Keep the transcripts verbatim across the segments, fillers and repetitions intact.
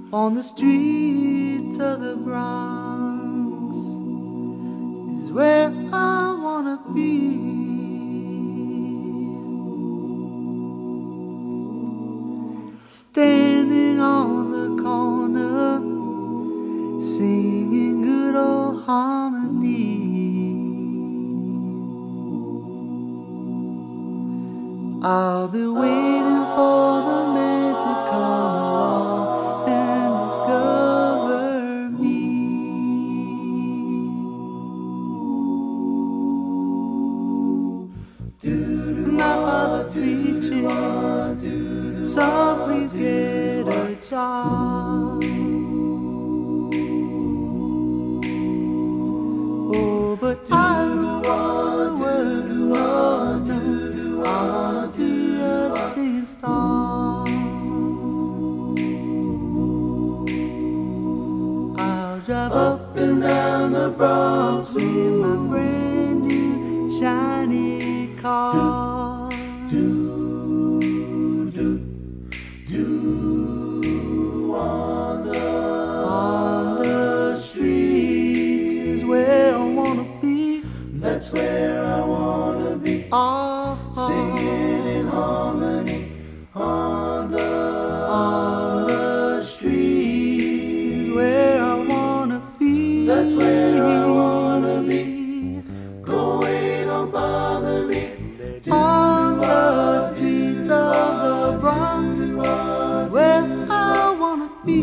on the streets of the Bronx is where I wanna be. Standing on the corner, singing good old harmony. I'll be waiting for the man to come along and discover me. My father preaches, so please get a job. Oh, but I don't wanna work, oh no, I wanna be a singing star. I'll drive up and down the Bronx in my brand new shiny car. Do, do, do, on the, on the streets is where I wanna be. That's where I wanna be. Oh, singing in harmony on the, on the streets is where I wanna be. That's where I wanna be. Go away, don't bother me. On the streets of the Bronx is where I wanna be.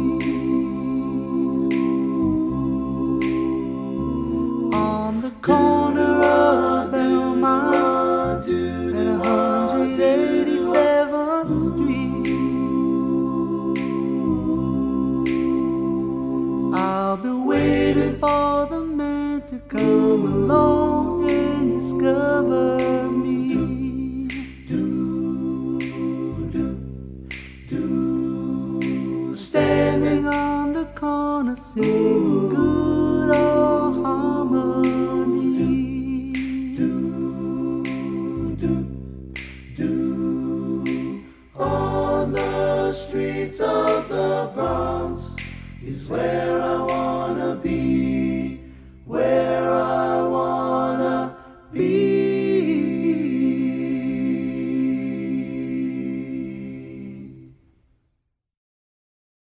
On the corner of Belmont and one hundred eighty-seventh Street, I'll be waiting for the man to come along and discover me. Do, do, do, standing on the corner singing good old harmony. Do, do, do, on the streets of the Bronx is where I wanna be.